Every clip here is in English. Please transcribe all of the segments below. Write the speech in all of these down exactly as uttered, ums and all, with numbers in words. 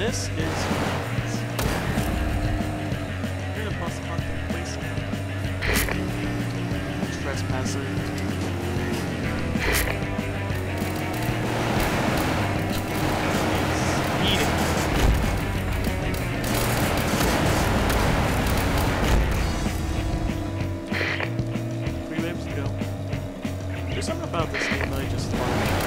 This is you're gonna bust on the place. Trespasser. Eat it. Three waves to go. There's something about this game that I just love.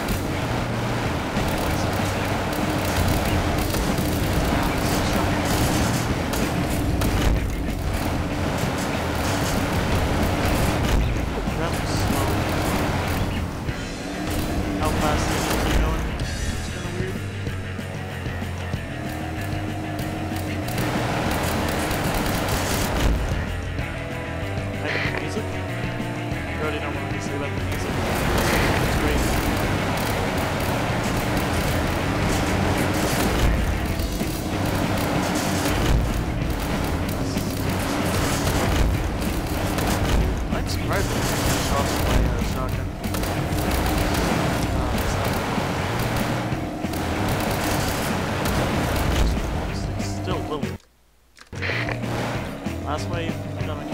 Last wave, coming.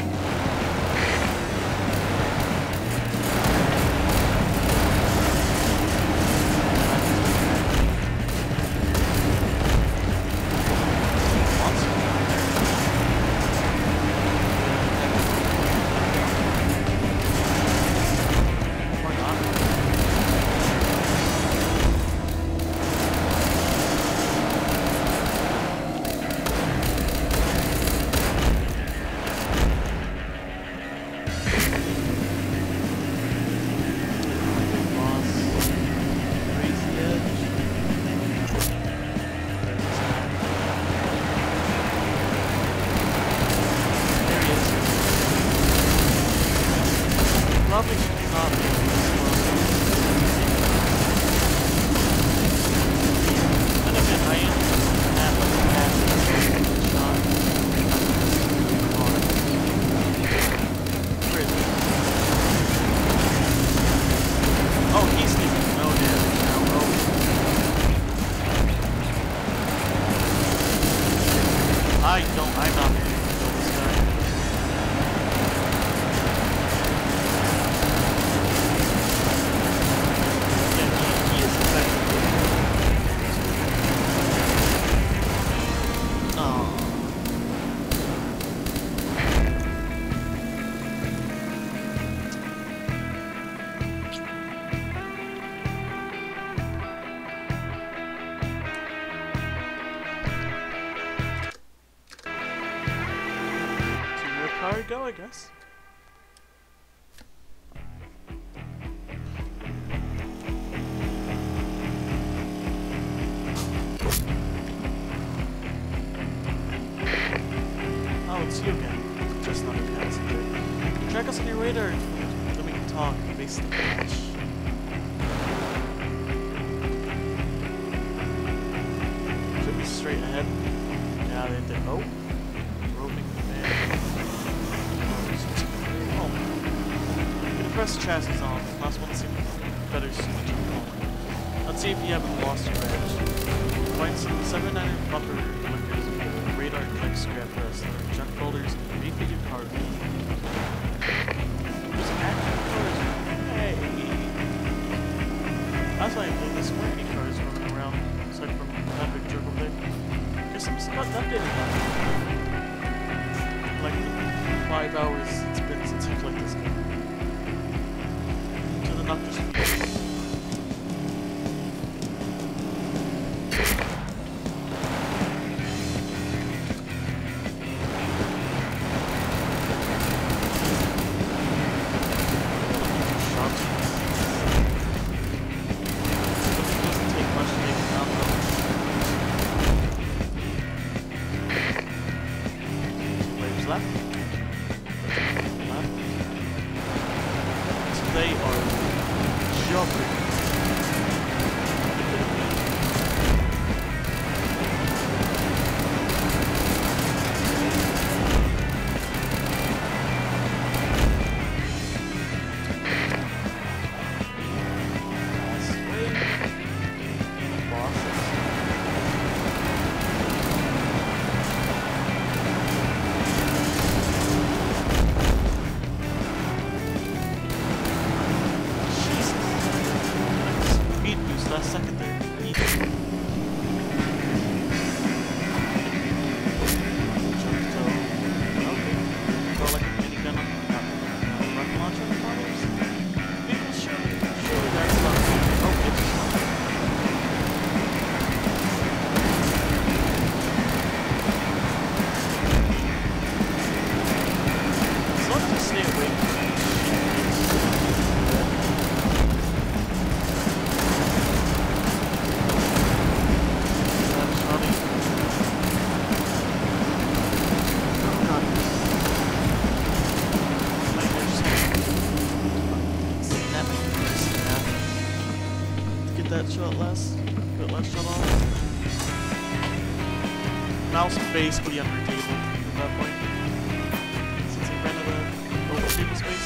Probably should not be this Then again, I am at like a half shot. Where is he? Oh, he's taking no damage now. Oh. I don't, I'm not going to kill this guy. Car go, I guess. Oh, it's you again. Just not a passenger. Track us on your radar, then we can talk face to face. Should be straight ahead. Yeah, they did. Oh, roving man. Press chassis on. Last one seemed better suited to the Let's see if you haven't lost your edge. Find some seven niner bumper blinkers, radar click scrap rest, junk folders, and refit your car. There's active cars. Hey! That's why I think there's so many cars running around aside from that big circle there. Guess I'm just got updated on like the five hours it's been since you played this game. Not just left. Left. So they are get there. Easy. Jump toe. Okay. Throw like a minigun on the uh, rocket launcher on the bottles. People shoot. Surely that's not. Oh, it's just not. As long as you stay away from it. That shot last, that last shot off. Mouse basically under the table at that point, since he ran out of over table space.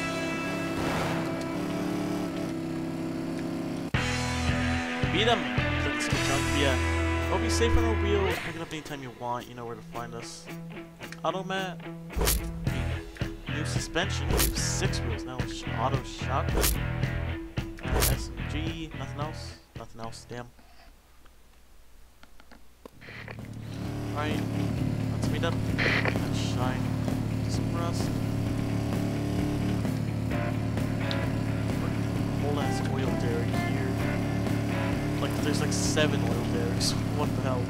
Beat him! Click the switch on. Yeah. Well, be safe on the wheel, pick it up anytime you want, you know where to find us. Automat. New suspension, new six wheels now with auto shotgun. Uh, S M G, nothing else? Nothing else, damn. Alright, let's meet up and shine some rust. Whole ass oil derrick here. Like, there's like seven oil derricks. What the hell?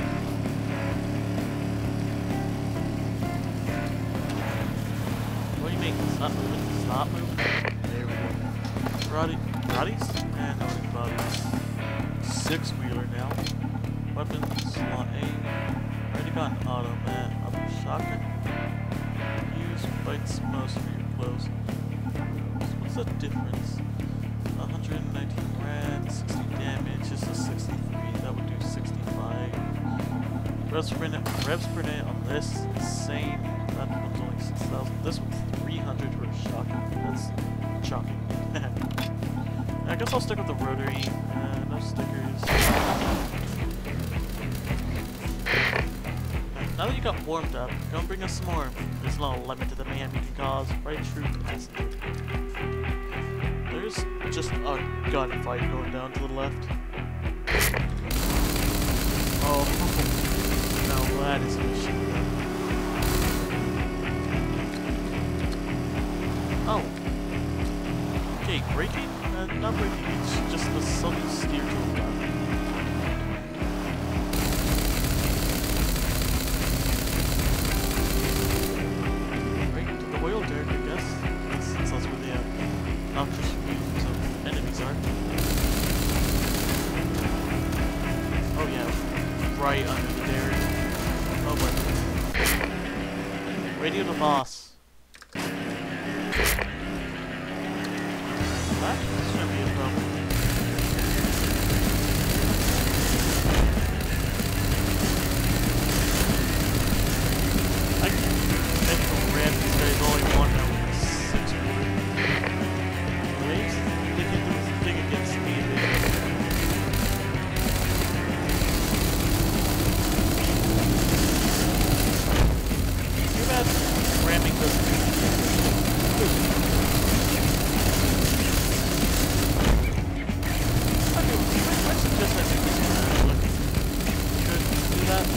What do you mean? It's not moving? It's not moving? There we go. Roddy. Bodies? And no bodies. Six wheeler now. Weapons, slot A. Already got an automat. Upper shotgun. Use bites most for your clothes. What's the difference? one hundred nineteen rad, sixty damage, just a sixty-three. That would do sixty-five. Revs per minute, revs per minute on this, same. That one's only six thousand. This one's three hundred for a shotgun. That's shocking. I guess I'll stick with the rotary. Uh, no stickers. Right, now that you got warmed up, go and bring us some more. There's no limit to the mayhem you can cause. Right, true passenger. There's just a gunfight going down to the left. Oh, no, that is a machine gun. Oh. Okay, braking. Uh, not braking, it's just a subtle steer to the left. Right to the wheel derrick, I guess. Since that's where the uh, noxious fumes of enemies are. Oh yeah, right under the derrick. Oh boy. Radio to boss. That shouldn't be a problem. I can make them ram these guys all I want now with this six wheeler. Wait, they can do this thing against speed. Too bad ramming doesn't do anything. Just I think this one looking good to do that.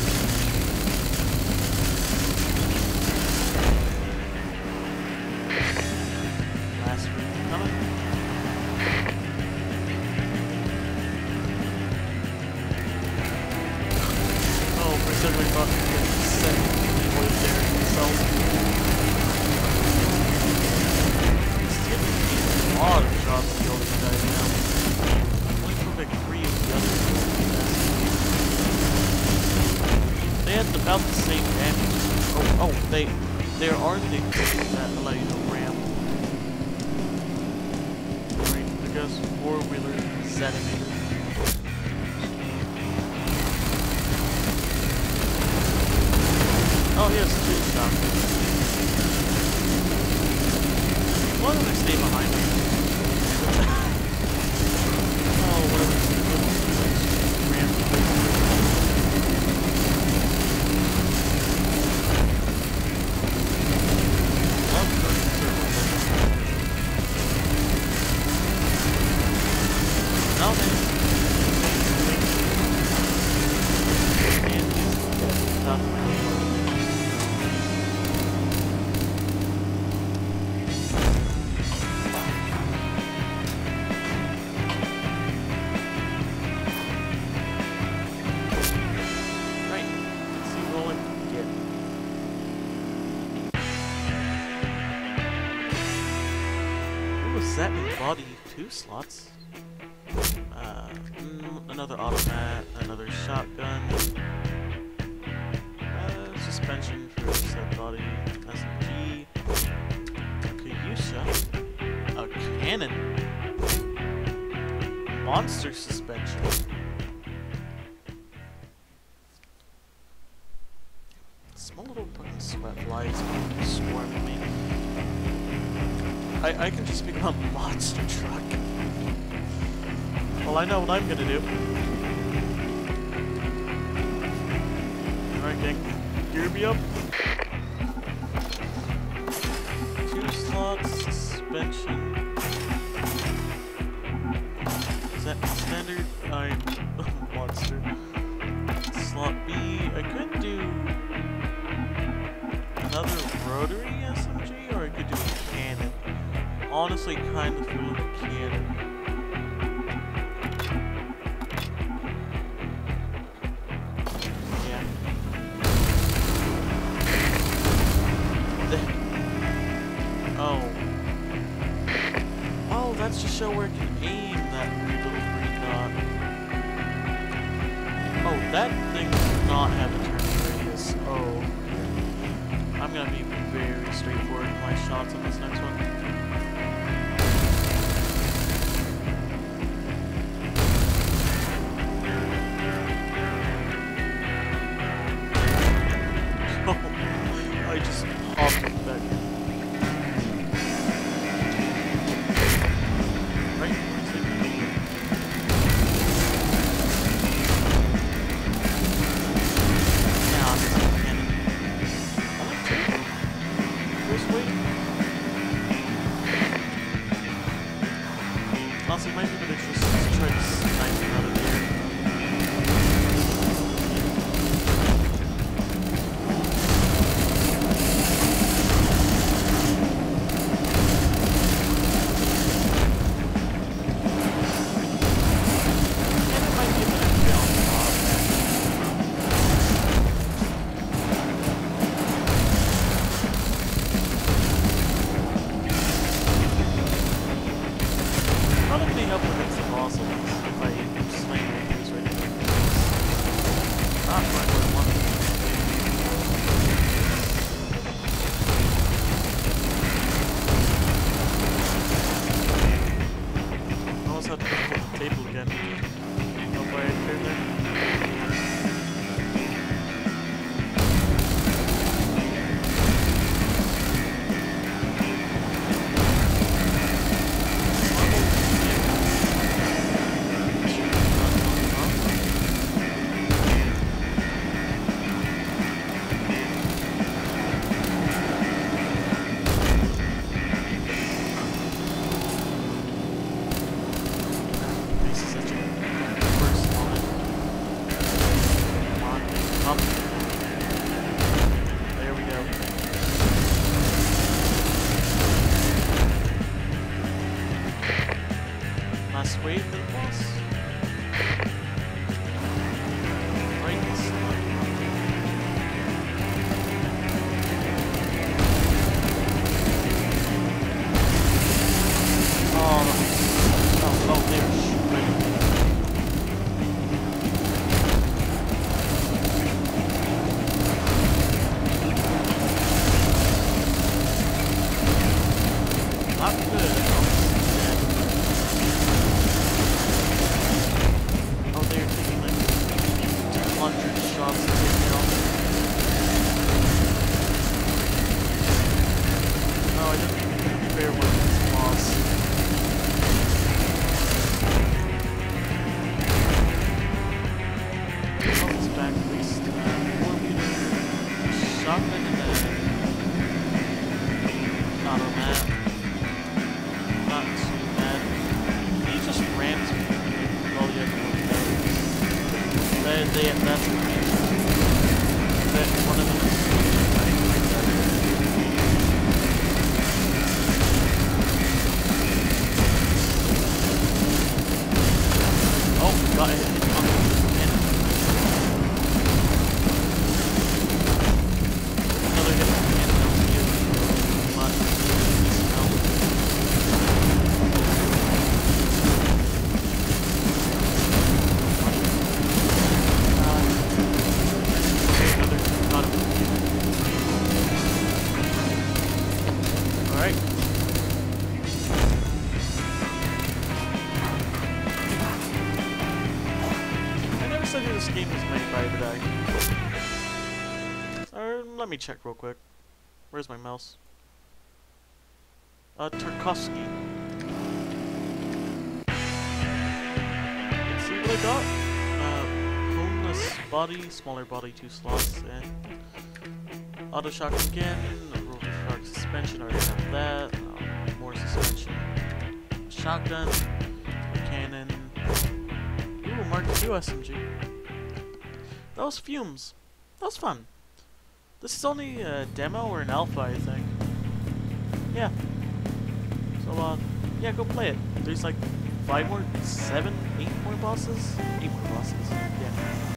Last route coming. Oh, for a second I thought it was the second oil derrick itself. It's giving me a lot of shots to kill these guys now. Like three of the others. They had about the same damage. Oh, oh, they, there are things that allow you to ram. Right, I guess four-wheeler, centimeter. Oh, he has two shotguns. Why don't I stay behind me? Oh, whatever. Now then, set and body, two slots. Uh, mm, another automat, another shotgun. Uh, suspension for set body, S M G. Kayusha. A cannon. Monster suspension. Small little fucking sweat flies swarming me. I, I can just become a monster truck. Well, I know what I'm gonna do. Alright, gang. Gear me up. Two slots, suspension. Is that standard? I'm a monster. Slot B. I could do another rotary S M G, or I could do a cannon. Honestly, kind of feel the cannon. Yeah. Oh. Oh, that's to show where it can aim, that weird little green dot. Oh, that thing does not have a turning radius. Oh. I'm gonna be very straightforward with my shots on this next one. Oh, I just popped it back in. Right? Where's it? Yeah, it's a cannon. I like two. First wait. Also, it might be better just to try to snipe him out of the air. Probably help against the boss if I slam things right into his face. Not quite what I wanted. I almost had to put the table again. No way I cleared there. There we go. Last wave for the boss. Right in the slot. Oh, oh, oh, there. Right. Not good. Oh, they're taking like two hundred shots to take me off. No, I didn't think it would be fair with this boss. Oh, it's back at least. Uh, four meter shotgun and then automat. Not too bad. He just ran to me. Oh, yeah, no, they, they, that's the range. That one of them is right there. Oh, got it. Another hit from the cannon. Come on. looks like this game was made by today. Or let me check real quick. Where's my mouse? Uh, Tarkovsky. Let's see what I got. Uh, homeless body, smaller body, two slots, and auto shock again. Rotor shock suspension, already have that. Uh, more suspension. Shotgun, cannon. Ooh, Mark two S M G. That was Fumes. That was fun. This is only a demo or an alpha, I think. Yeah. So, uh, yeah, go play it. There's like five more, seven, eight more bosses? Eight more bosses. Yeah.